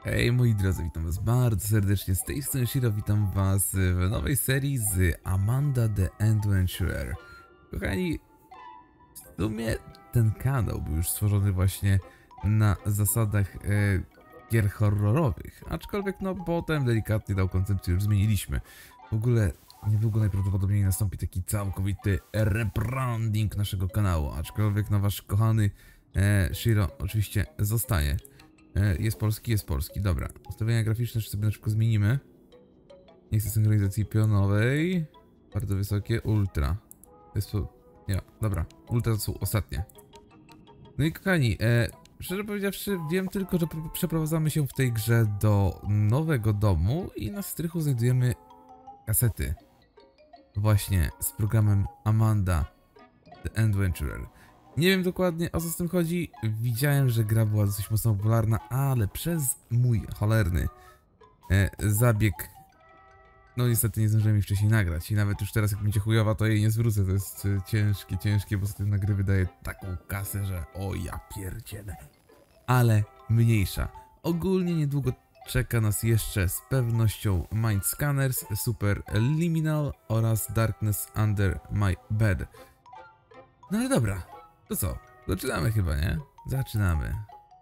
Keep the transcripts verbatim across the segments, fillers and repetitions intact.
Hej moi drodzy, witam was bardzo serdecznie, z tej strony Shiro, witam was w nowej serii z Amanda the Adventurer. Kochani, w sumie ten kanał był już stworzony właśnie na zasadach e, gier horrorowych, aczkolwiek no potem delikatnie tą koncepcję już zmieniliśmy. W ogóle niedługo najprawdopodobniej nastąpi taki całkowity rebranding naszego kanału, aczkolwiek no wasz kochany e, Shiro oczywiście zostanie. Jest polski, jest polski, dobra. Ustawienia graficzne sobie na szybko zmienimy. Nie chcę synchronizacji pionowej. Bardzo wysokie, ultra. To jest to... Nie, dobra, ultra to są ostatnie. No i kochani, e, szczerze powiedziawszy, wiem tylko, że przeprowadzamy się w tej grze do nowego domu i na strychu znajdujemy kasety. Właśnie z programem Amanda the Adventurer. Nie wiem dokładnie, o co z tym chodzi. Widziałem, że gra była dosyć mocno popularna, ale przez mój cholerny e, zabieg no niestety nie zdążyłem jej wcześniej nagrać. I nawet już teraz jak będzie chujowa, to jej nie zwrócę. To jest e, ciężkie, ciężkie, bo z tym na gry wydaje taką kasę, że o ja pierdzielę. Ale mniejsza. Ogólnie niedługo czeka nas jeszcze z pewnością Mind Scanners, Super Liminal oraz Darkness Under My Bed. No ale dobra. To co? Zaczynamy chyba, nie? Zaczynamy.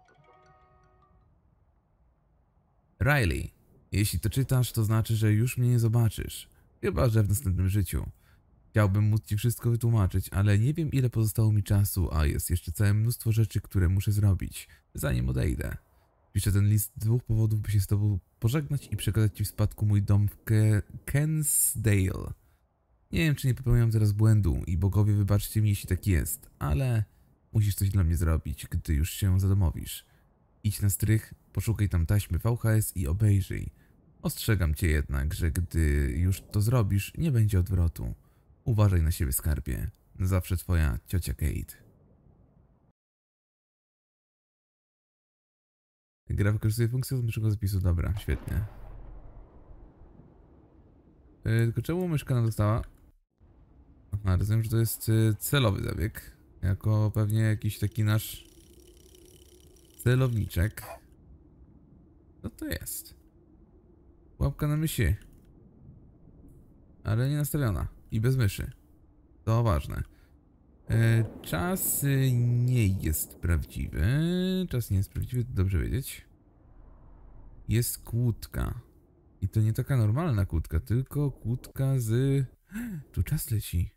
Riley, jeśli to czytasz, to znaczy, że już mnie nie zobaczysz. Chyba, że w następnym życiu. Chciałbym móc ci wszystko wytłumaczyć, ale nie wiem, ile pozostało mi czasu, a jest jeszcze całe mnóstwo rzeczy, które muszę zrobić, zanim odejdę. Piszę ten list z dwóch powodów, by się z tobą pożegnać i przekazać ci w spadku mój dom w Ke Kensdale. Nie wiem, czy nie popełniam teraz błędu i bogowie wybaczcie mi, jeśli tak jest, ale musisz coś dla mnie zrobić, gdy już się zadomowisz. Idź na strych, poszukaj tam taśmy V H S i obejrzyj. Ostrzegam cię jednak, że gdy już to zrobisz, nie będzie odwrotu. Uważaj na siebie, skarbie. Zawsze twoja ciocia Kate. Gra wykorzystuje funkcję automatycznego zapisu. Dobra, świetnie. Yy, tylko czemu myszka nam dostała? Aha, rozumiem, że to jest celowy zabieg. Jako pewnie jakiś taki nasz celowniczek. Co to jest? Łapka na myszy. Ale nie nastawiona. I bez myszy. To ważne. E, czas nie jest prawdziwy. Czas nie jest prawdziwy, to dobrze wiedzieć. Jest kłódka. I to nie taka normalna kłódka, tylko kłódka z... Tu czas leci.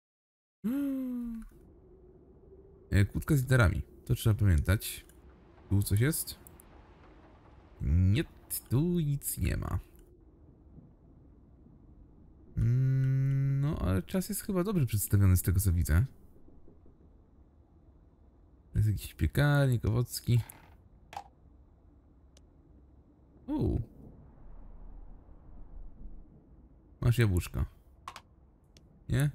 Kłódka z literami. To trzeba pamiętać. Tu coś jest? Nie, tu nic nie ma. No, ale czas jest chyba dobrze przedstawiony z tego, co widzę. To jest jakiś piekarnik, owocki. Uuu. Masz jabłuszko. Nie?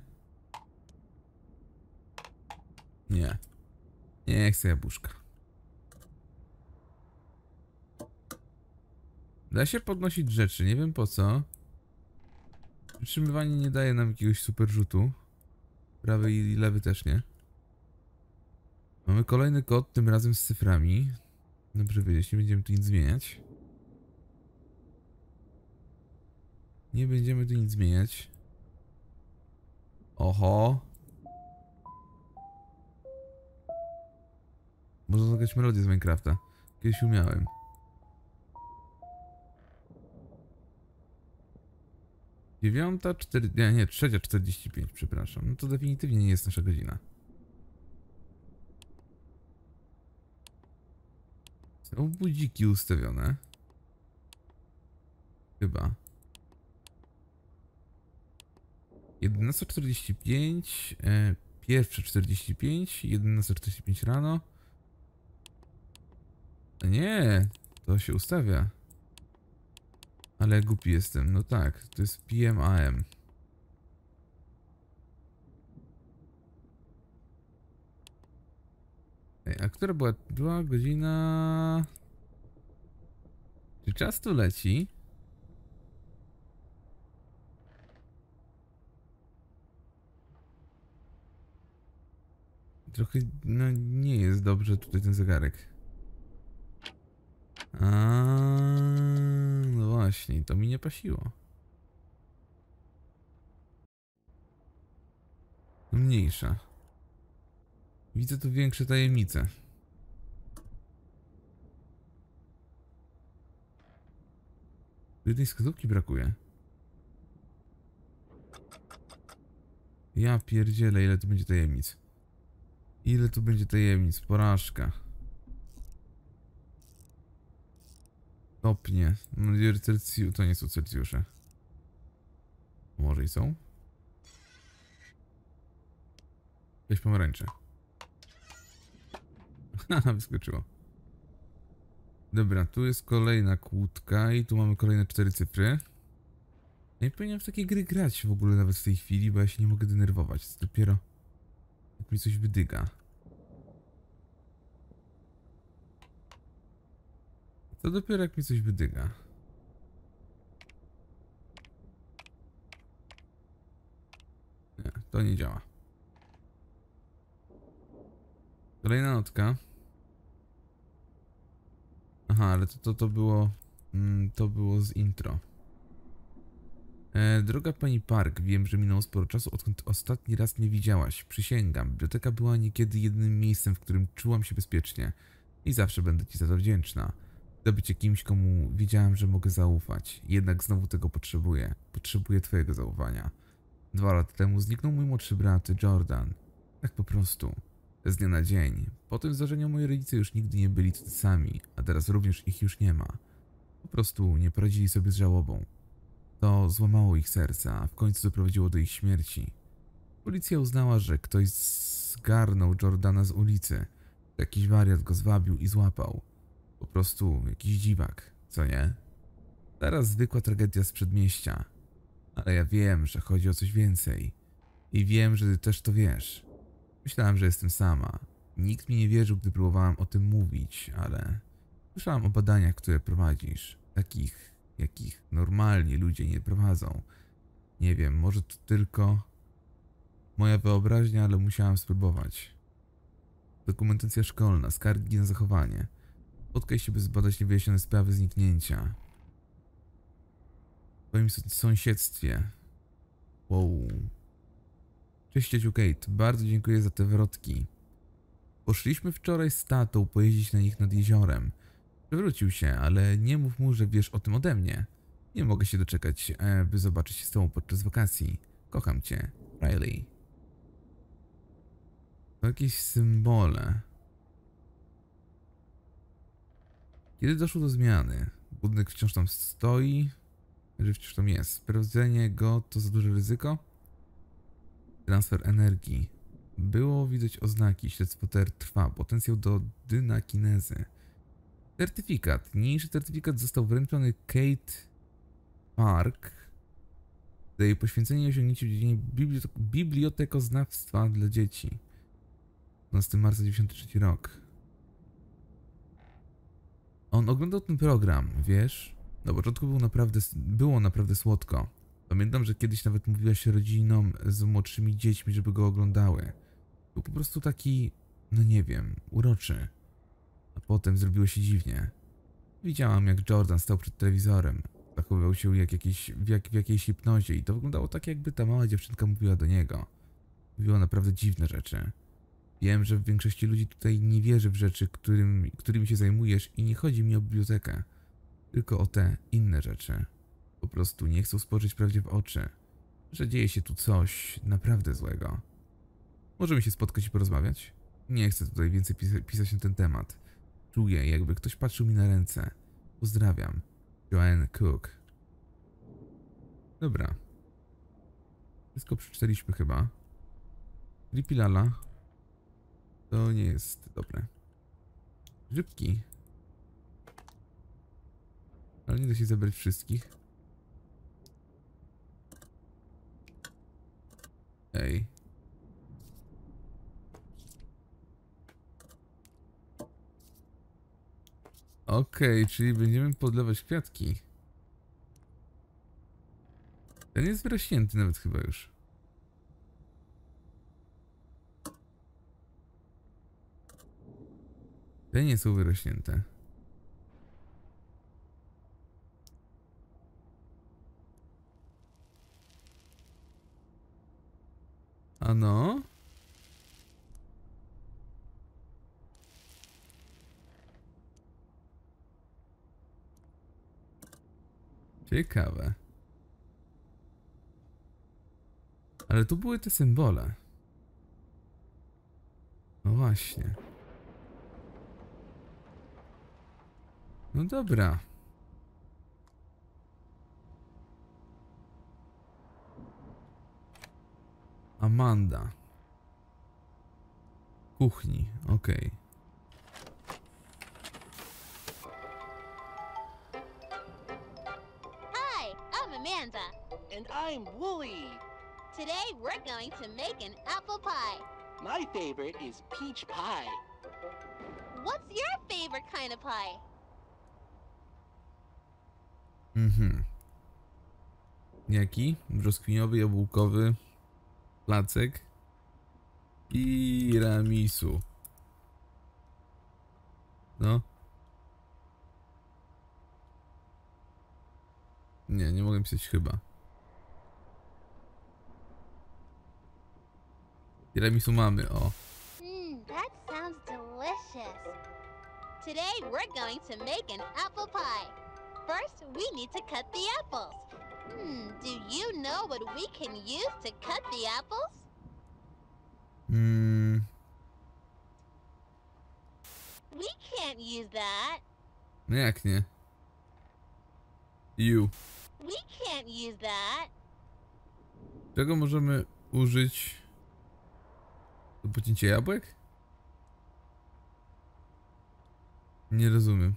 Nie. Nie chcę jabłuszka. Da się podnosić rzeczy, nie wiem po co. Przytrzymywanie nie daje nam jakiegoś super rzutu. Prawy i lewy też nie. Mamy kolejny kod, tym razem z cyframi. Dobrze wiedzieć, nie będziemy tu nic zmieniać. Nie będziemy tu nic zmieniać. Oho. Można zagrać melodię z Minecrafta. Kiedyś umiałem. Dziewiąta, cztery... Nie, nie, trzecia czterdzieści pięć, przepraszam. No to definitywnie nie jest nasza godzina. Są budziki ustawione. Chyba. jedenasta czterdzieści pięć, e, pierwsza czterdzieści pięć, jedenasta czterdzieści pięć rano. Nie, to się ustawia. Ale głupi jestem, no tak, to jest P M A M. Ej, a która była? Była godzina... Czy czas tu leci? Trochę, no nie jest dobrze tutaj ten zegarek. A właśnie, to mi nie pasiło. No mniejsza. Widzę tu większe tajemnice. Jednej wskazówki brakuje. Ja pierdzielę, ile tu będzie tajemnic. Ile tu będzie tajemnic, porażka. Stopnie. Mam nadzieję, że Celsjusze. To nie są Celsjusze. Może i są? Jakieś pomarańcze. Haha, wyskoczyło. Dobra, tu jest kolejna kłódka i tu mamy kolejne cztery cyfry. Nie powinienem w takie gry grać w ogóle nawet w tej chwili, bo ja się nie mogę denerwować. To dopiero jak mi coś wydyga. To dopiero jak mi coś wydyga. Nie, to nie działa. Kolejna notka. Aha, ale to, to, to było... Mm, to było z intro. E, droga pani Park, wiem, że minęło sporo czasu, odkąd ostatni raz mnie widziałaś. Przysięgam, biblioteka była niekiedy jedynym miejscem, w którym czułam się bezpiecznie. I zawsze będę ci za to wdzięczna. Chcę być kimś, komu wiedziałam, że mogę zaufać. Jednak znowu tego potrzebuję. Potrzebuję twojego zaufania. Dwa lata temu zniknął mój młodszy brat, Jordan. Tak po prostu. Z dnia na dzień. Po tym zdarzeniu moi rodzice już nigdy nie byli tacy sami, a teraz również ich już nie ma. Po prostu nie poradzili sobie z żałobą. To złamało ich serca, a w końcu doprowadziło do ich śmierci. Policja uznała, że ktoś zgarnął Jordana z ulicy. Jakiś wariat go zwabił i złapał. Po prostu jakiś dziwak, co nie? Teraz zwykła tragedia z przedmieścia. Ale ja wiem, że chodzi o coś więcej. I wiem, że ty też to wiesz. Myślałam, że jestem sama. Nikt mi nie wierzył, gdy próbowałam o tym mówić, ale... Słyszałam o badaniach, które prowadzisz. Takich, jakich normalni ludzie nie prowadzą. Nie wiem, może to tylko moja wyobraźnia, ale musiałam spróbować. Dokumentacja szkolna, skargi na zachowanie. Spotkaj się, by zbadać niewyjaśnione sprawy zniknięcia. W twoim sąsiedztwie. Wow. Cześć ciociu Kate, bardzo dziękuję za te wrotki. Poszliśmy wczoraj z tatą pojeździć na nich nad jeziorem. Przewrócił się, ale nie mów mu, że wiesz o tym ode mnie. Nie mogę się doczekać, by zobaczyć się z tobą podczas wakacji. Kocham cię, Riley. To jakieś symbole. Kiedy doszło do zmiany? Budynek wciąż tam stoi, że wciąż tam jest. Sprawdzenie go to za duże ryzyko? Transfer energii. Było widać oznaki, śledztwo T R trwa, potencjał do dynakinezy. Certyfikat. Niniejszy certyfikat został wręczony Kate Park za jej poświęcenie i osiągnięcie w dziedzinie bibliotek bibliotekoznawstwa dla dzieci. dwunastego marca dziewięćdziesiąty trzeci rok. On oglądał ten program, wiesz? Na początku był naprawdę, było naprawdę słodko. Pamiętam, że kiedyś nawet mówiłaś rodzinom z młodszymi dziećmi, żeby go oglądały. Był po prostu taki, no nie wiem, uroczy. A potem zrobiło się dziwnie. Widziałam, jak Jordan stał przed telewizorem. Zachowywał się jak jakiś, w, jak, w jakiejś hipnozie i to wyglądało tak, jakby ta mała dziewczynka mówiła do niego. Mówiła naprawdę dziwne rzeczy. Wiem, że w większości ludzi tutaj nie wierzy w rzeczy, którym, którymi się zajmujesz i nie chodzi mi o bibliotekę. Tylko o te inne rzeczy. Po prostu nie chcą spojrzeć prawdzie w oczy. Że dzieje się tu coś naprawdę złego. Możemy się spotkać i porozmawiać? Nie chcę tutaj więcej pisa pisać na ten temat. Czuję, jakby ktoś patrzył mi na ręce. Pozdrawiam. Joanne Cook. Dobra. Wszystko przeczytaliśmy chyba. Ripilala. To nie jest dobre. Grzybki. Ale nie da się zebrać wszystkich. Ej. Okej, okay, czyli będziemy podlewać kwiatki. Ten jest wyrośnięty nawet chyba już. Te nie są wyrośnięte. Ano? Ciekawe. Ale tu były te symbole. No właśnie. No dobra. Amanda. Kuchni, okej. Okay. Hi, I'm Amanda. And I'm Wooly. Today we're going to make an apple pie. My favorite is peach pie. What's your favorite kind of pie? Mhm. Jaki? Brzoskwiniowy, jabłkowy, placek i tiramisu. No. Nie, nie mogę pisać chyba. Tiramisu mamy, o. Mmm, that sounds delicious. Today we're going to make an apple pie. First, we need to cut the apples. Hmm, do you know what we can use to cut the apples? Mm. We can't use that. No jak nie? You. We can't use that. Czego możemy użyć do pocięcia jabłek? Nie rozumiem.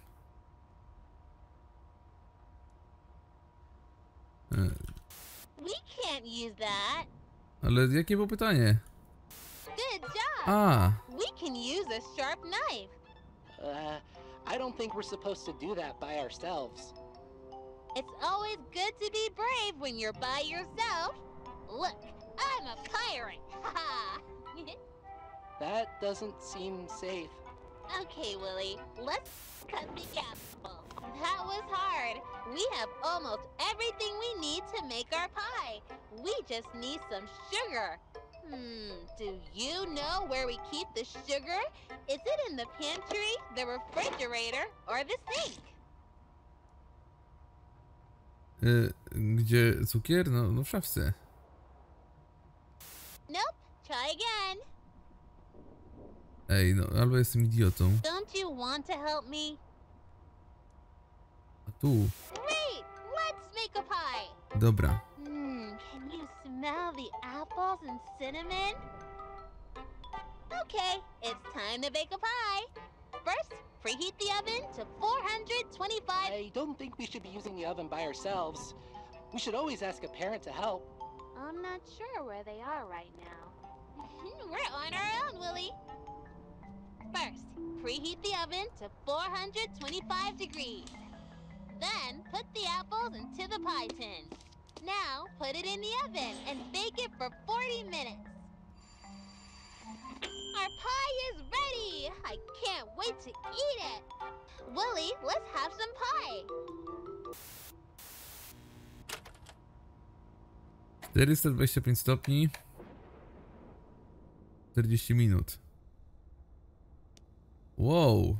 E, We can't use that. ale jakie było pytanie? Good job. A, We can use a sharp knife. Uh, I don't think we're supposed to do that by ourselves. It's always good to be brave when you're by yourself. Look, I'm a pirate. Haha. That doesn't seem safe. Okay, Willie, let's cut the apple. That was hard. We have almost everything we need to make our pie. We just need some sugar. Hmm, do you know where we keep the sugar? Is it in the pantry, the refrigerator, or the sink? e, gdzie cukier? No, no w szafce. Nope, try again. Ej, no albo jestem idiotą. Don't you want to help me? A tu. Great! Let's make a pie! Dobra. Mmm, can you smell the apples and cinnamon? Okay, it's time to bake a pie. First, preheat the oven to four hundred twenty-five. I don't think we should be using the oven by ourselves. We should always ask a parent to help. I'm not sure where they are right now. We're on our own, Willie. First, preheat the oven to four hundred twenty-five degrees. Then, put the apples into the pie tin. Now, put it in the oven and bake it for forty minutes. Our pie is ready! I can't wait to eat it! Willie, let's have some pie! czterysta dwadzieścia pięć stopni. czterdzieści minut. Wow.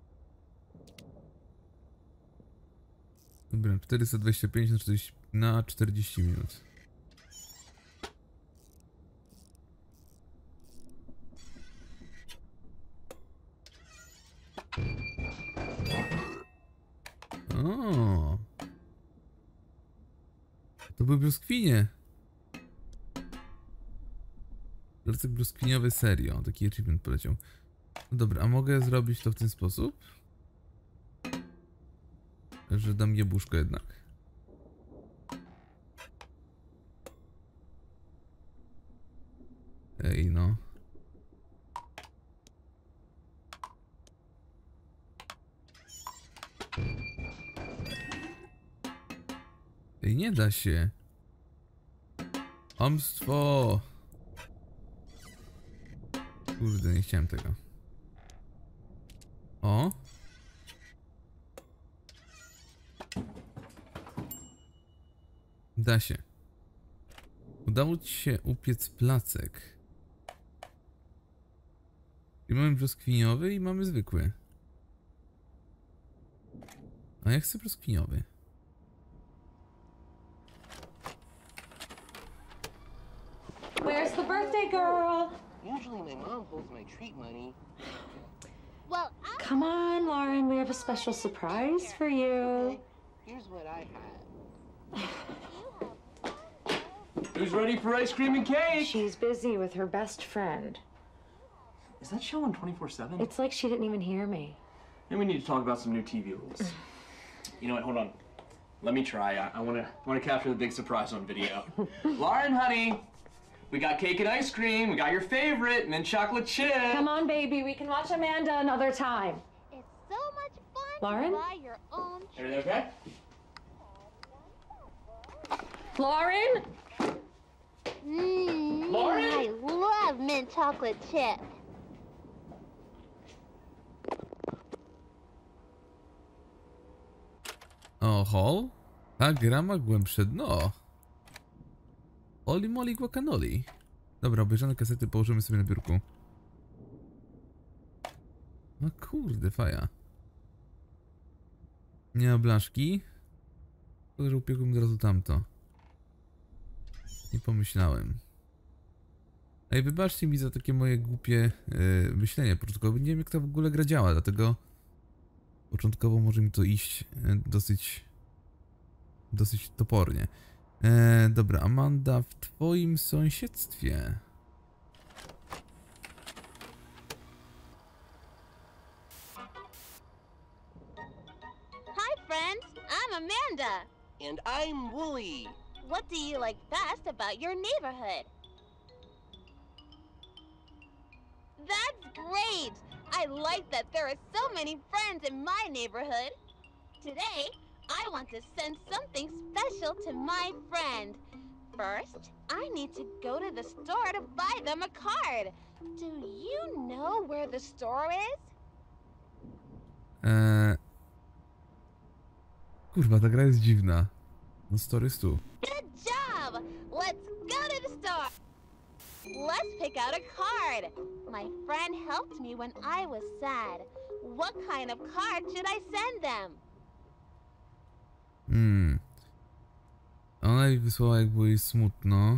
Dobra, czterysta dwadzieścia pięć na czterdzieści, na czterdzieści minut. O. To były brzoskwinie. Placek brzoskwiniowy serio. Taki achievement poleciał. No dobra, a mogę zrobić to w ten sposób? Że dam jabłuszko jednak. Ej no. Ej, nie da się. Hamstwo. Kurde, nie chciałem tego. O. Da się. Udało ci się upiec placek. I mamy brzoskwiniowy i mamy zwykły. A ja chcę brzoskwiniowy. Where's the birthday girl? Usually my mom holds my treat money. Well, I Come on, Lauren, we have a special surprise for you. Here's what I had. Who's ready for ice cream and cake? She's busy with her best friend. Is that show on twenty-four seven? It's like she didn't even hear me. Then we need to talk about some new T V rules. You know what? Hold on. Let me try. I, I wanna wanna capture the big surprise on video. Lauren, honey, we got cake and ice cream. We got your favorite, mint chocolate chip. Come on, baby, we can watch Amanda another time. it's so much fun Lauren? to buy your own. Everything okay? Lauren? Mmm, Lauren? I love mint chocolate chip. Oho, ta gra ma głębsze dno. Oli moli guacamole. Dobra, obejrzane kasety położymy sobie na biurku. No kurde, faja. Nie ma blaszki. Tylko, że upiekłem od razu tamto. Nie pomyślałem. Ej, wybaczcie mi za takie moje głupie yy, myślenie początkowo. Nie wiem, jak ta w ogóle gra działa, dlatego początkowo może mi to iść yy, dosyć dosyć topornie. E, dobra, Amanda w twoim sąsiedztwie. Hi, friends. I'm Amanda. And I'm Wooly. What do you like best about your neighborhood? That's great! I like that there are so many friends in my neighborhood. Today, I want to send something special to my friend. First, I need to go to the store to buy them a card. Do you know where the store is? Eee... Kurwa, ta gra jest dziwna. No story jest tu. Good job! Let's go to the store! Let's pick out a card. My friend helped me when I was sad. What kind of card should I send them? Hmm. Ona jej wysłała, jak było jej smutno.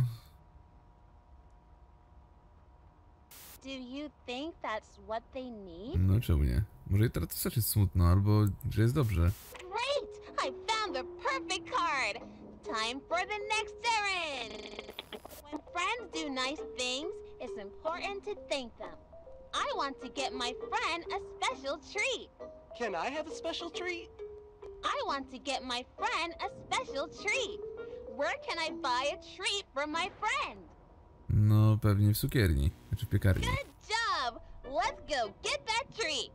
Do you think that's what they need? No czemu nie? Może jej teraz też jest smutno, albo że jest dobrze. Great! I found the perfect card! Time for the next errand! When friends do nice things, it's important to thank them. I want to get my friend a special treat. Can I have a special treat? I want to get my friend a special treat. Where can I buy a treat for my friend? No pewnie w cukierni, znaczy w piekarni. Good job! Let's go get that treat!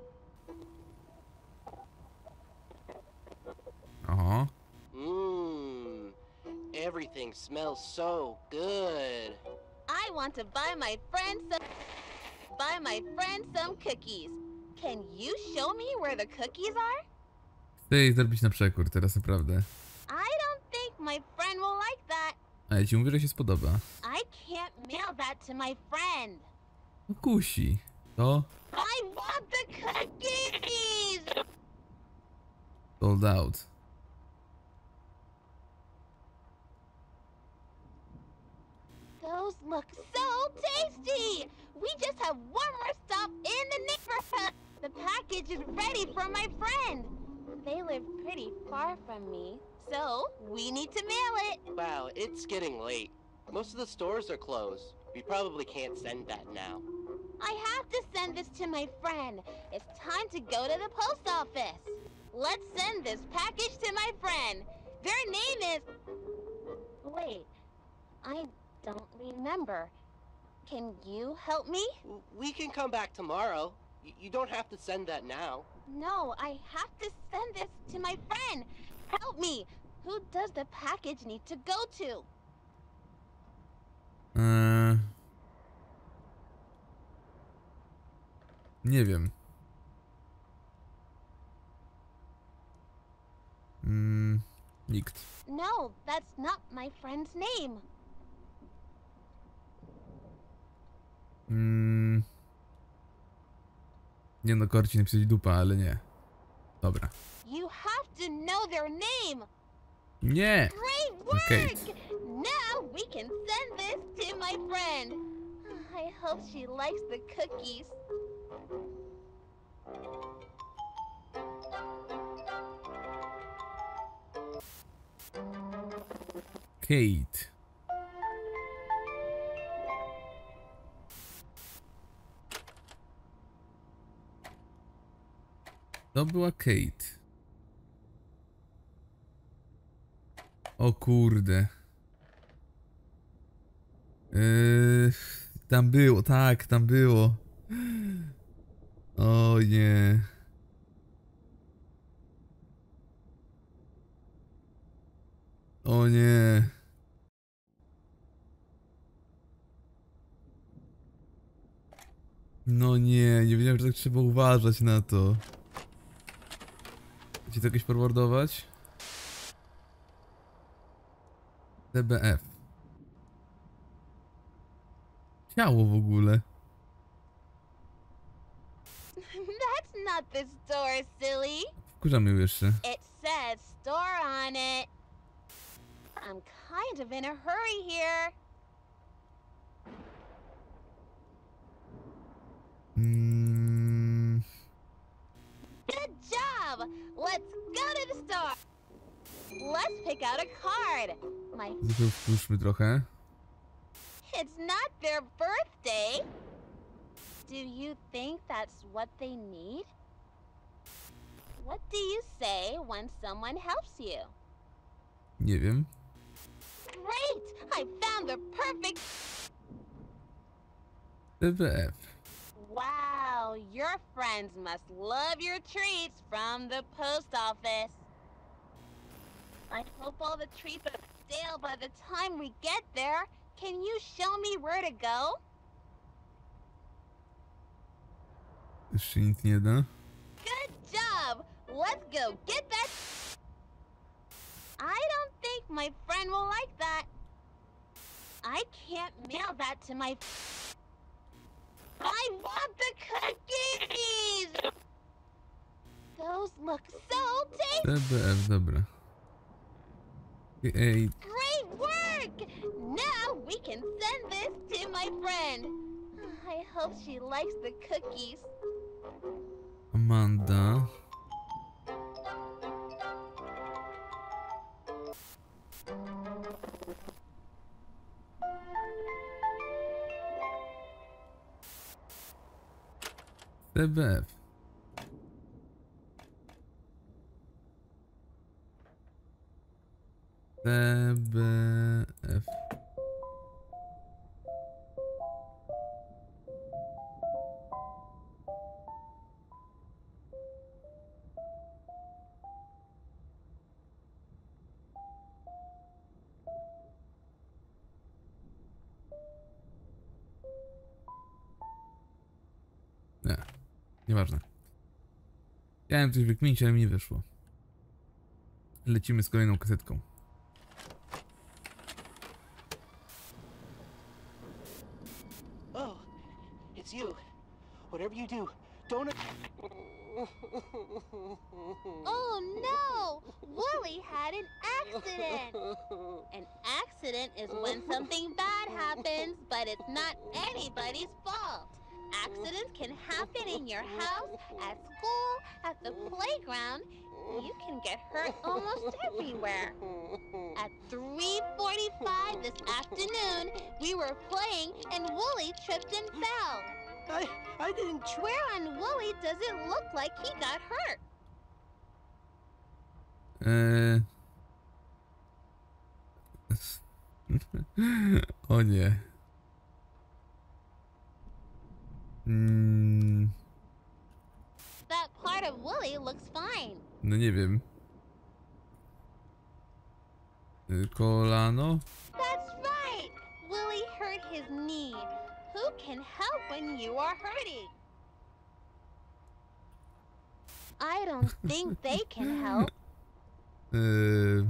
Oho. Mmm. Everything smells so good. I want to buy my friend some buy my friend some cookies. Can you show me where the cookies are? Chcę jej zrobić na przekór, teraz naprawdę. I don't think my friend will like that. A ja ci mówię, że się spodoba. I can't mail that to my friend. No kusi. To I want the cookies! sold out. Those look so tasty! We just have one more stop in the neighborhood. The package is ready for my friend. They live pretty far from me, so we need to mail it. Wow, it's getting late. Most of the stores are closed. We probably can't send that now. I have to send this to my friend. It's time to go to the post office. Let's send this package to my friend. Their name is... Wait, I don't remember. Can you help me? W- We can come back tomorrow. Y- you don't have to send that now. No, I have to send this to my friend. Help me. Who does the package need to go to? Eee... Nie wiem. Mm, nikt. No, that's not my friend's name. Mm, Nie no, Korci napisać dupa, ale nie. Dobra. You have to know their name. Nie! Great No, work! Kate. Now we can send this to my friend. I hope she likes the cookies. Kate. To była Kate. O kurde. Yy, tam było, tak, tam było. O nie. O nie. No nie, nie wiedziałem, że tak trzeba uważać na to. Chcecie to jakoś forwardować? D B F. Ciało w ogóle. That's not the store, silly. Wkurzam ją jeszcze. It says store on it. I'm kind of in a hurry here. Mm, Good job! Let's go to the store. Let's pick out a card. My tylko wpuszczmy trochę. It's not their birthday. Do you think that's what they need? What do you say when someone helps you? Nie wiem. Great! I found the perfect... D B F. Wow, your friends must love your treats from the post office. I hope all the treats are stale by the time we get there. Can you show me where to go? Jeszcze nic nie da. Good job! Let's go get that. I don't think my friend will like that. I can't mail that to my... I want the cookies! Those look so tasty! D B F, dobra. Ej, Great work! Now we can send this to my friend. I hope she likes the cookies. Amanda. D B F. D B F. Nie, nieważne. Chciałem coś wykminić, ale mi nie wyszło. Lecimy z kolejną kasetką. Oh, it's you. Whatever you do, don't... Oh no! Wooly had an accident! An accident is when something bad happens, but it's not anybody's fault. Accidents can happen in your house, at school, at the playground. You can get hurt almost everywhere. At three forty-five this afternoon, we were playing and Wooly tripped and fell. I, I didn't try. Where on Wooly does it look like he got hurt? Eee... O nie. Mm, That part of Wooly looks fine. no nie wiem. Y, Kolano? That's right! Wooly hurt his knee. Who can help when you are hurting? I don't think they can help. Eee...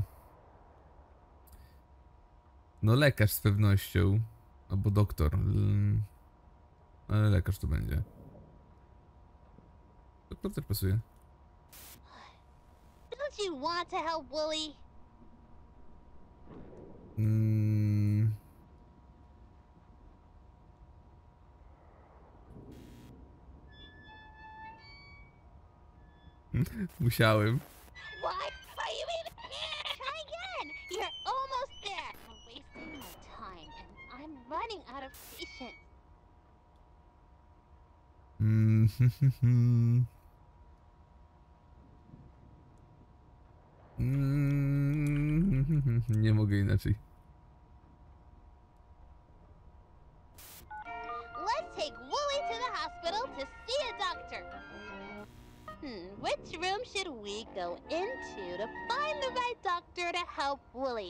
No lekarz z pewnością. Albo doktor. Mm, ale lekarz to będzie. Doktor też pasuje. Don't you want to help Wooly? Mm. Musiałem. Why are you even here? Try again! You're almost there! You're wasting my time, and I'm running out of patience. Mm. Mm. Nie mogę inaczej. Let's take Wooly to the hospital to see a doctor. Hmm, which room should we go into to find the right doctor to help Wooly?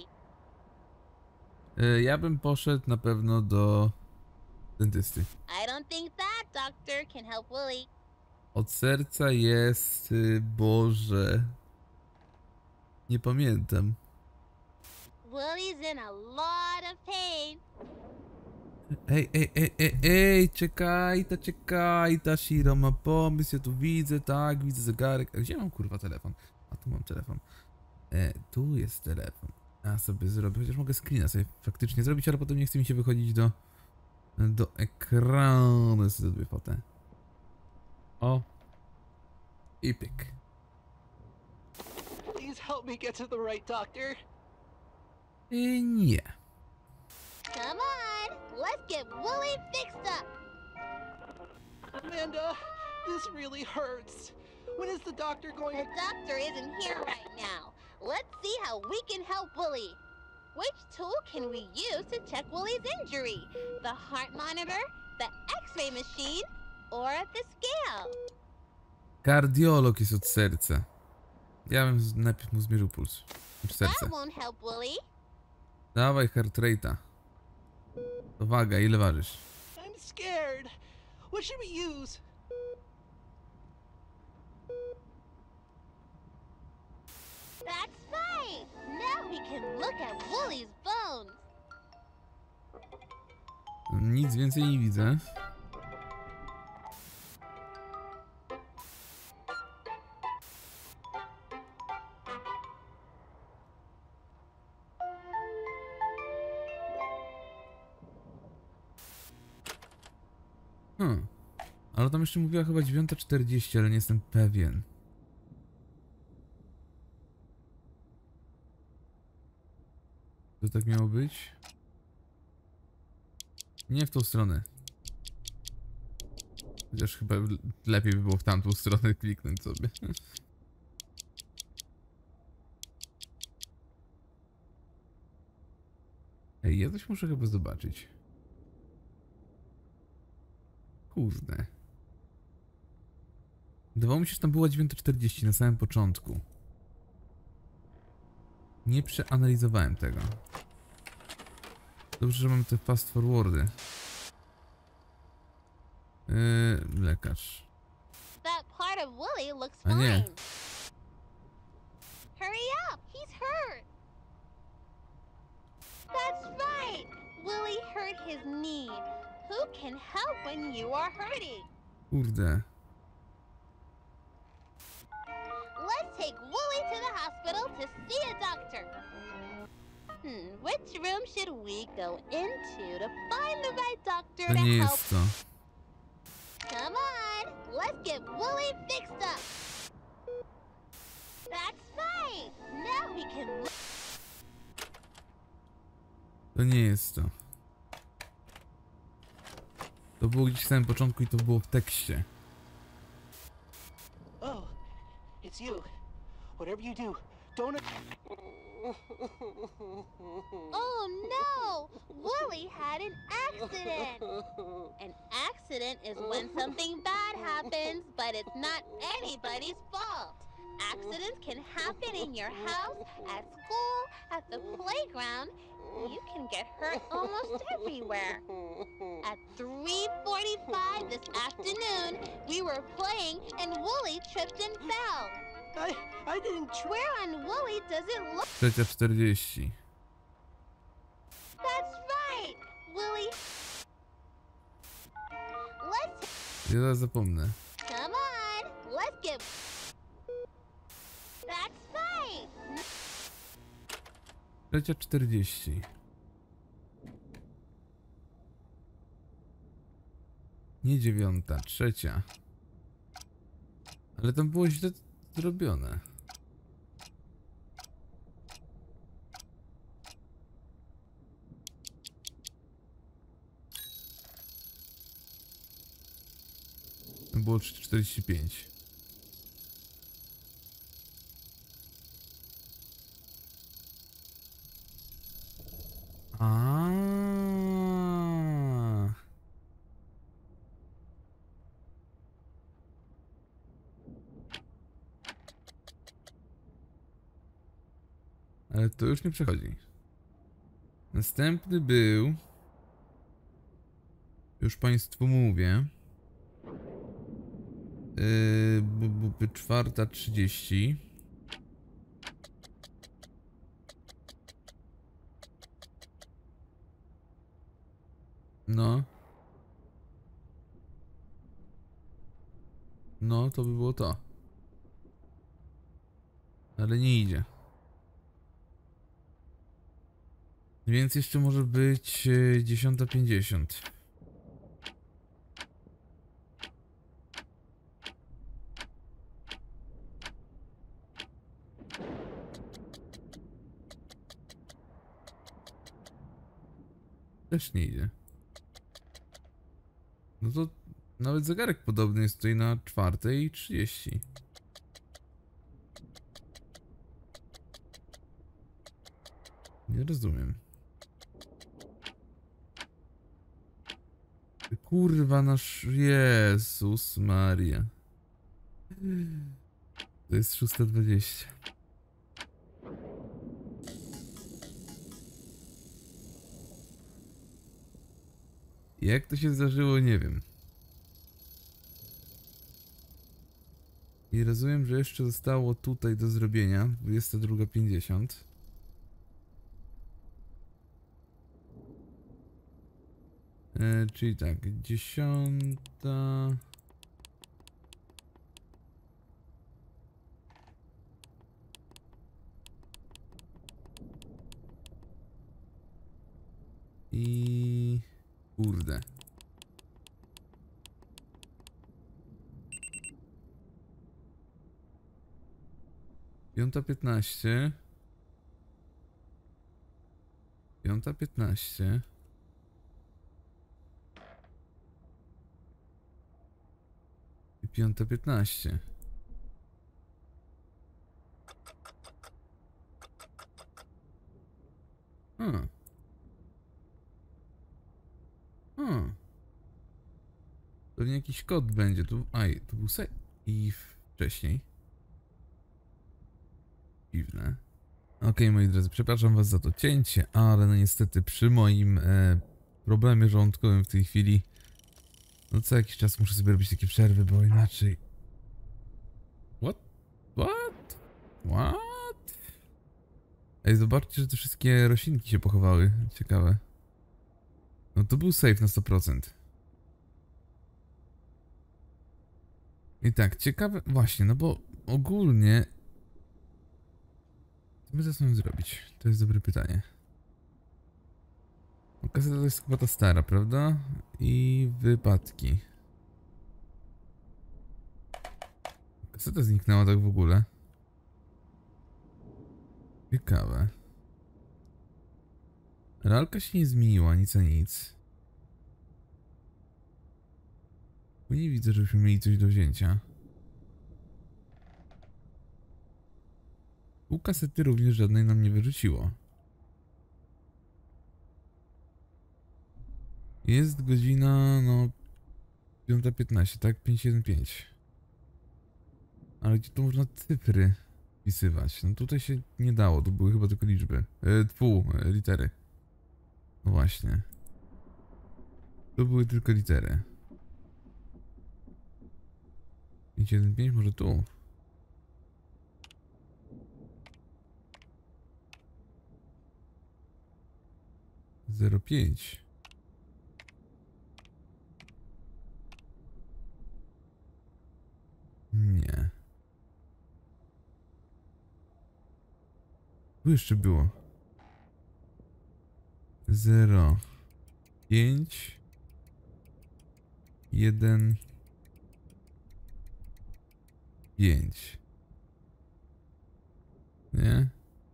E, Ja bym poszedł na pewno do dentysty. I don't think that doctor can help Wooly. Od serca jest... y, Boże... Nie pamiętam. Wooly's in a lot of pain. Ej, ej, ej, ej, ej, czekaj, ta czekaj, ta Shiro ma pomysł, ja tu widzę, tak, widzę zegarek. A gdzie mam kurwa telefon? A tu mam telefon. E, tu jest telefon. Ja sobie zrobię, chociaż mogę screena sobie faktycznie zrobić, ale potem nie chce mi się wychodzić do... do ekranu. Ja sobie zrobię fotę. O. I pyk. Please help me get to the right doctor. E, nie. Come on, let's get Wooly fixed up. Amanda, this really hurts. When is the doctor going The to... doctor isn't here right now. Let's see how we can help Wooly. Which tool can we use to check Wooly's injury? The heart monitor, the x-ray machine, or the scale? Kardiolog jest od serca. Ja bym z- najpierw mu zmierzył puls. Od serca. That won't help Wooly. Dawaj heart rate'a. To waga, ile ważysz? I'm scared. What should we use? That's right. Now we can look at Wooly's bones. Nic więcej nie widzę. Hmm. Ale tam jeszcze mówiła chyba dziewiąta czterdzieści, ale nie jestem pewien. To tak miało być? Nie w tą stronę. Chociaż chyba l- lepiej by było w tamtą stronę kliknąć sobie. Ej, ja coś muszę chyba zobaczyć. Kurde. Wydawało mi się, że tam była dziewiąta czterdzieści na samym początku. Nie przeanalizowałem tego. Dobrze, że mam te fast forwardy. Yy, lekarz. That part of Wooly looks A nie. fine. Hurry up, he's hurt. That's right. Wooly hurt his knee. Who can help when you are hurting? Kurde. Let's take Wooly to the hospital to see a doctor. Hmm, which room should we go into to find the right doctor To to nie help? jest to. Come on, let's get Wooly fixed up. That's right. Now we can look. To nie jest to. To było gdzieś w samym początku i to było w tekście. Oh, it's you. Whatever you do, don't... Oh no! Wooly had an accident! An accident is when something bad happens, but it's not anybody's fault. Accidents can happen in your house, at school, at the playground. You can get hurt almost everywhere. At three forty-five this afternoon, we were playing and Wooly tripped and fell. I... I didn't try... Where on Wooly does it look? Trzecia czterdzieści. That's right! Wooly... Let's... Ja zaraz zapomnę. Come on! Let's Trzecia czterdzieści. Nie dziewiąta, trzecia. Ale tam było źle zrobione. Tam było czterdzieści pięć. A. Ale to już nie przechodzi. Następny był... Już państwu mówię. Yy, b, b, b, czwarta trzydzieści. No. No, to by było to. Ale nie idzie. Więc jeszcze może być dziesiąta pięćdziesiąt. Też nie idzie. No to nawet zegarek podobny jest tutaj na czwartej trzydzieści. Nie rozumiem. Kurwa nasz... Jezus Maria. To jest szósta dwadzieścia. Jak to się zdarzyło, nie wiem. I rozumiem, że jeszcze zostało tutaj do zrobienia. dwudziesta druga pięćdziesiąt. E, czyli tak, dziesiąta... I... Kurde. Piąta piętnaście. Piąta piętnaście. I piąta piętnaście. Hmm. Hmm. Pewnie jakiś kod będzie tu. Aj, tu był se... I wcześniej. Dziwne. Okej, okay, moi drodzy, przepraszam was za to cięcie, ale no niestety przy moim e, problemie żołądkowym w tej chwili, no co jakiś czas muszę sobie robić takie przerwy, bo inaczej... What? What? What? Ej, zobaczcie, że te wszystkie roślinki się pochowały. Ciekawe. No to był safe na sto procent. I tak, ciekawe... Właśnie, no bo ogólnie... Co my teraz mamy zrobić? To jest dobre pytanie. No, kaseta to jest chyba ta stara, prawda? I wypadki. Kaseta zniknęła tak w ogóle. Ciekawe. Realka się nie zmieniła, nic a nic. Bo nie widzę, żebyśmy mieli coś do wzięcia. Pół kasety również żadnej nam nie wyrzuciło. Jest godzina, no... piąta piętnaście, tak? pięć jeden pięć. Ale gdzie tu można cyfry wpisywać? No tutaj się nie dało, to były chyba tylko liczby. E, pół, e, litery. No właśnie. To były tylko litery. pięć jeden pięć, może tu? zero pięć. Nie. Tu jeszcze było. zero, pięć, jeden, pięć. Nie?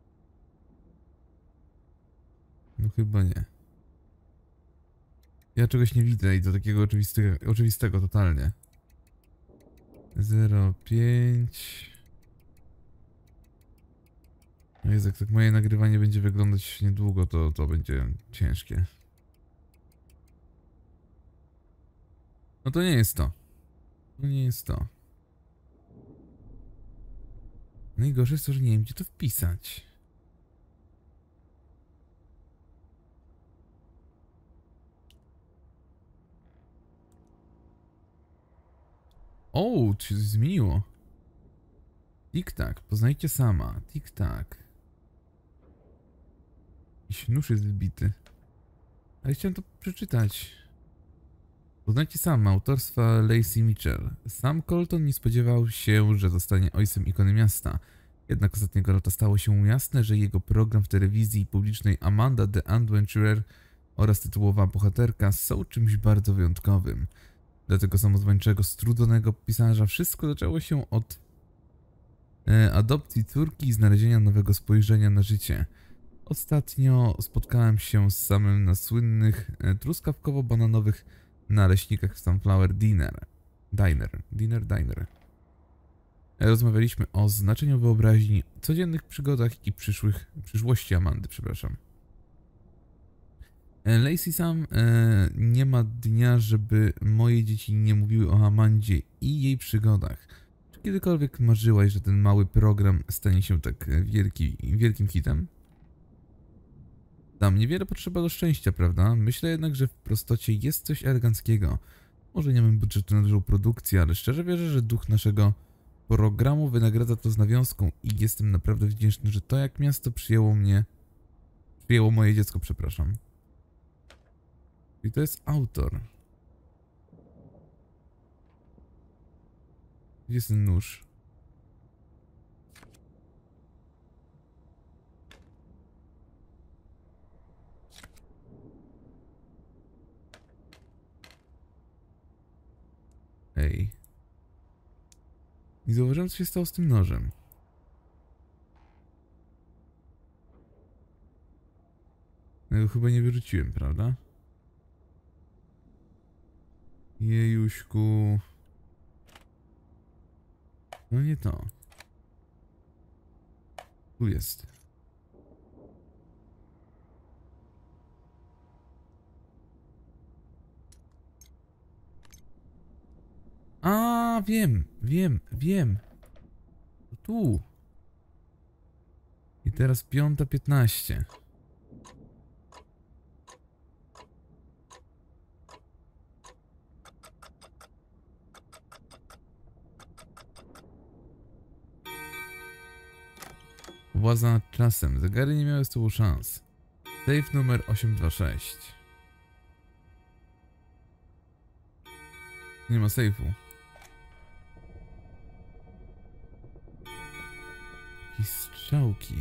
No chyba nie. Ja czegoś nie widzę i to takiego oczywistego, oczywistego totalnie. zero, pięć. No jest, jak tak moje nagrywanie będzie wyglądać niedługo, to, to będzie ciężkie. No to nie jest to. To nie jest to. Najgorsze jest to, że nie wiem, gdzie to wpisać. O, to się coś zmieniło. Tik-tak, poznajcie sama. Tik-tak. Jakiś nóż jest wybity. Ale chciałem to przeczytać. Poznajcie sama, autorstwa Lacey Mitchell. Sam Colton nie spodziewał się, że zostanie ojcem ikony miasta. Jednak ostatniego lata stało się mu jasne, że jego program w telewizji publicznej Amanda the Adventurer oraz tytułowa bohaterka są czymś bardzo wyjątkowym. Dla tego samozwańczego, strudzonego pisarza wszystko zaczęło się od e, adopcji córki i znalezienia nowego spojrzenia na życie. Ostatnio spotkałem się z samym na słynnych e, truskawkowo-bananowych naleśnikach w Sunflower Diner. Diner. Diner, diner. E, rozmawialiśmy o znaczeniu wyobraźni, codziennych przygodach i przyszłych, przyszłości Amandy, przepraszam. Lacey sam e, nie ma dnia, żeby moje dzieci nie mówiły o Amandzie i jej przygodach. Czy kiedykolwiek marzyłaś, że ten mały program stanie się tak wielki, wielkim hitem? Tam niewiele potrzeba do szczęścia, prawda? Myślę jednak, że w prostocie jest coś eleganckiego. Może nie mam budżetu na dużą produkcję, ale szczerze wierzę, że duch naszego programu wynagradza to z nawiązką i jestem naprawdę wdzięczny, że to jak miasto przyjęło mnie... Przyjęło moje dziecko, przepraszam. I to jest autor. Gdzie jest ten nóż? Ej. Nie zauważyłem, co się stało z tym nożem. Ja go chyba nie wyrzuciłem, prawda? Jejuśku. No nie to. Tu jest. A, wiem, wiem, wiem. To tu. I teraz piąta piętnaście. Władza nad czasem. Zegary nie miały z tobą szans. Safe numer osiem dwa sześć. Nie ma sejfu. Jakieś strzałki.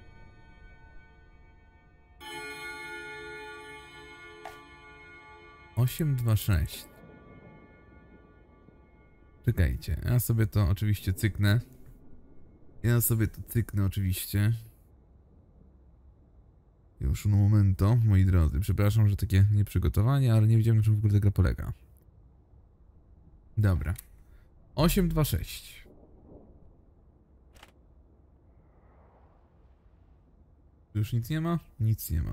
osiem dwa sześć. Czekajcie, ja sobie to oczywiście cyknę. Ja sobie to cyknę oczywiście. Już un momento, moi drodzy. Przepraszam, że takie nieprzygotowanie, ale nie wiedziałem, na czym w ogóle ta gra polega. Dobra. osiem dwa sześć. Tu już nic nie ma? Nic nie ma.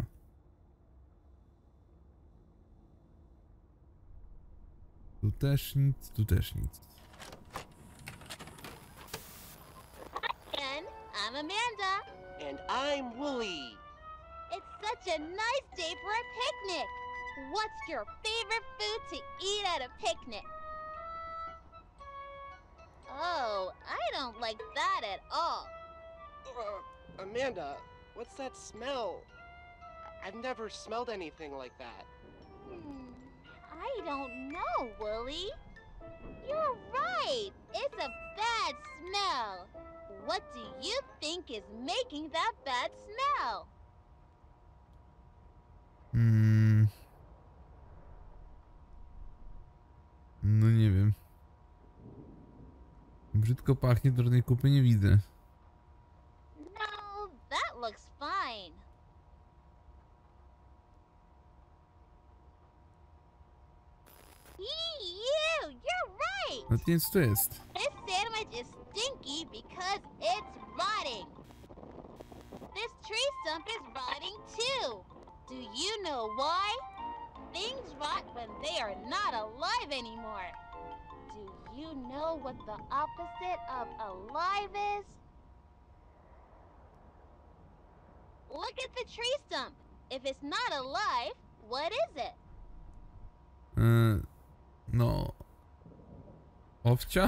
Tu też nic, tu też nic. And I'm Amanda. And I'm Wooly. It's such a nice day for a picnic. What's your favorite food to eat at a picnic? Oh, I don't like that at all. Uh, Amanda, what's that smell? I've never smelled anything like that. Hmm, I don't know, Wooly. You're right. It's a bad smell. What do you think is making that bad smell? No nie wiem. Brzydko pachnie, to żadnej kupy nie widzę. No, that looks fine. Yee, you, you're right. No to nic tu jest. This sandwich is stinky because it's rotting. This tree stump is rotting too. Do you know why? Things rot when they are not alive anymore. Do you know what the opposite of alive is? Look at the tree stump. If it's not alive, what is it? Yy, no... Owcia?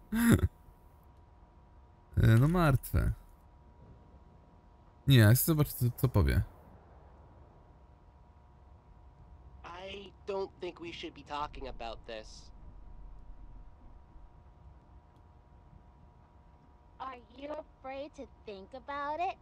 yy, no martwe. Nie, ja chcę zobaczyć, co, co powie. I don't think we should be talking about this. Are you afraid to think about it?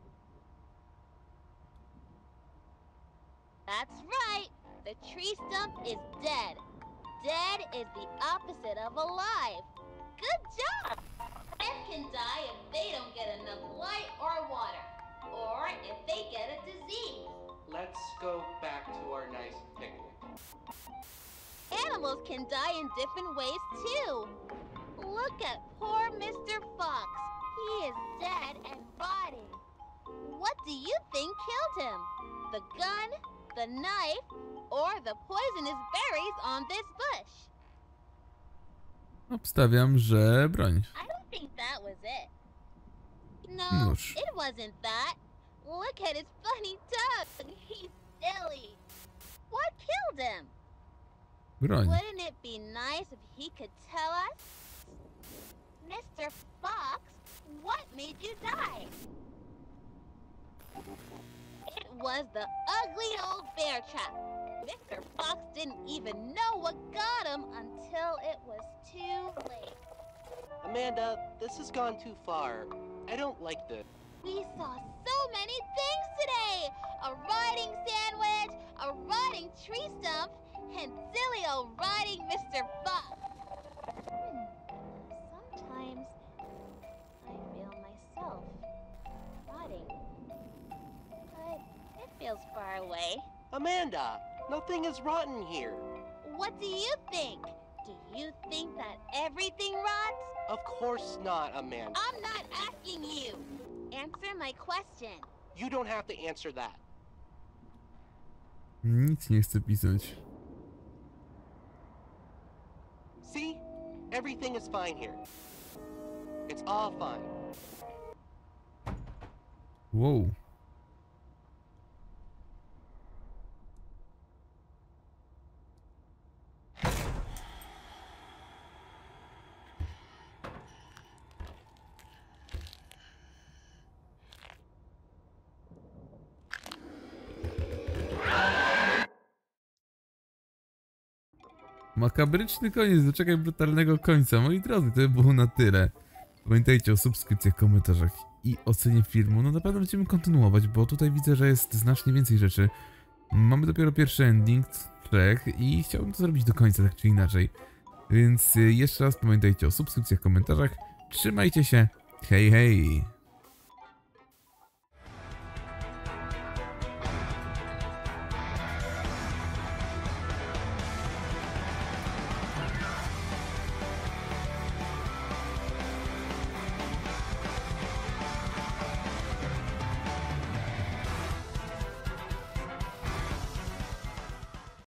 That's right. The tree stump is dead. Dead is the opposite of alive. Good job! Plants can die if they don't get enough light or water, or if they get a disease. Let's go back to our nice picnic. Animals can die in different ways too. Look at poor Mister Fox. He is dead and rotting. What do you think killed him? The gun, the knife, or the poisonous berries on this bush? Obstawiam, że broń. I don't think that was it. No, Nóż. it wasn't that. Look at his funny tongue. He's silly. What killed him? Broń. Wouldn't it be nice if he could tell us? Mister Fox, what made you die? It was the ugly old bear trap. Mister Fox didn't even know what got him until it was too late. Amanda, this has gone too far. I don't like this. We saw so many things today! A rotting sandwich, a rotting tree stump, and silly old rotting Mister Fox. Hmm. Sometimes I feel myself rotting. But it feels far away. Amanda, nothing is rotten here. What do you think? Do you think that everything rots? Of course not, Amanda. I'm not asking you. Answer my question. You don't have to answer that. Nic nie chcę pisać. See? Everything is fine here. It's all fine. Wow. Makabryczny koniec, doczekaj brutalnego końca. Moi drodzy, to by było na tyle. Pamiętajcie o subskrypcjach, komentarzach i ocenie filmu. No naprawdę będziemy kontynuować, bo tutaj widzę, że jest znacznie więcej rzeczy. Mamy dopiero pierwszy ending, trzech i chciałbym to zrobić do końca, tak czy inaczej. Więc jeszcze raz pamiętajcie o subskrypcjach, komentarzach. Trzymajcie się. Hej, hej!